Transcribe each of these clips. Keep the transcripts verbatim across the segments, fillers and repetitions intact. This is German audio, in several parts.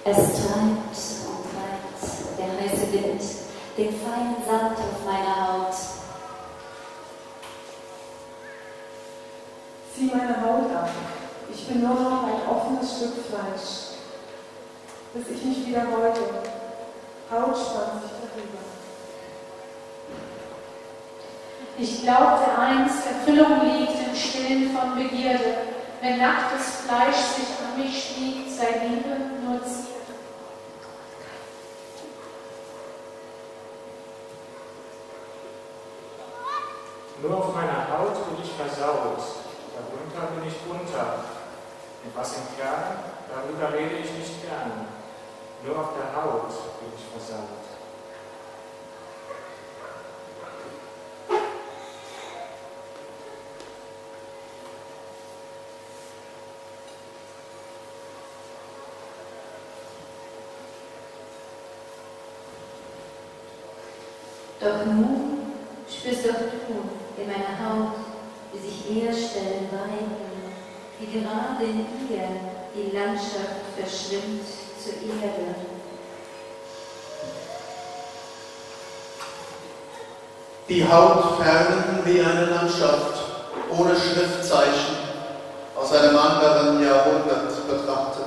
Es treibt und treibt der heiße Wind den feinen Sand auf meiner Haut. Sieh meine Haut an. Ich bin nur noch ein offenes Stück Fleisch. Bis ich mich wieder beuge. Haut spannt sich darüber. Ich glaubte einst, Erfüllung liegt im Stillen von Begierde. Wenn nacktes Fleisch sich an mich schmiegt, sei Liebe nur Zierde. Nur auf meiner Haut bin ich versaut, darunter bin ich bunter. Und was im Kern, darüber rede ich nicht gern. Nur auf der Haut bin ich versaut. Doch nun spürst doch du in meiner Haut, wie sich Erdstellen weiben, wie gerade in ihr die Landschaft verschwimmt zur Erde. Die Haut fern wie eine Landschaft, ohne Schriftzeichen, aus einem anderen Jahrhundert betrachtet.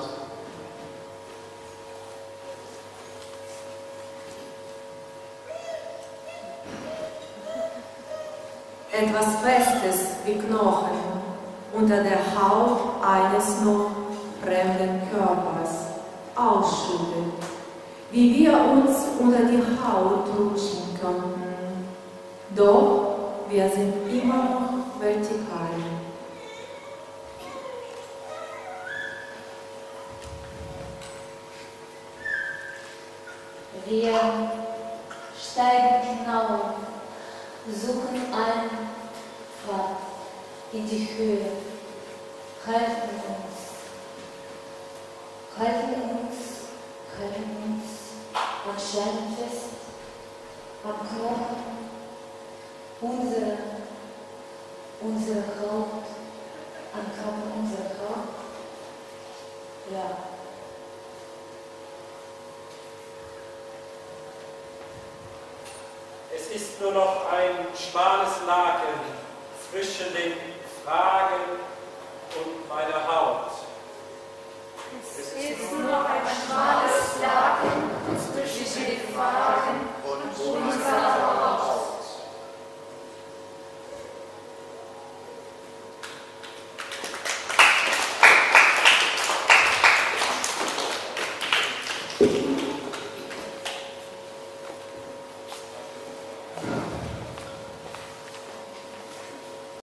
Etwas Festes wie Knochen unter der Haut eines noch fremden Körpers ausschüttet, wie wir uns unter die Haut rutschen konnten. Doch wir sind immer noch vertikal. Wir steigen hinauf, suchen einen Pfad in die Höhe, halten uns, halten uns, halten uns am Schein fest, am Knochen, unsere, unsere Haut, am Knochen unserer Haut. Ja. Es ist nur noch ein schmales Laken zwischen den Fragen und meiner Haut.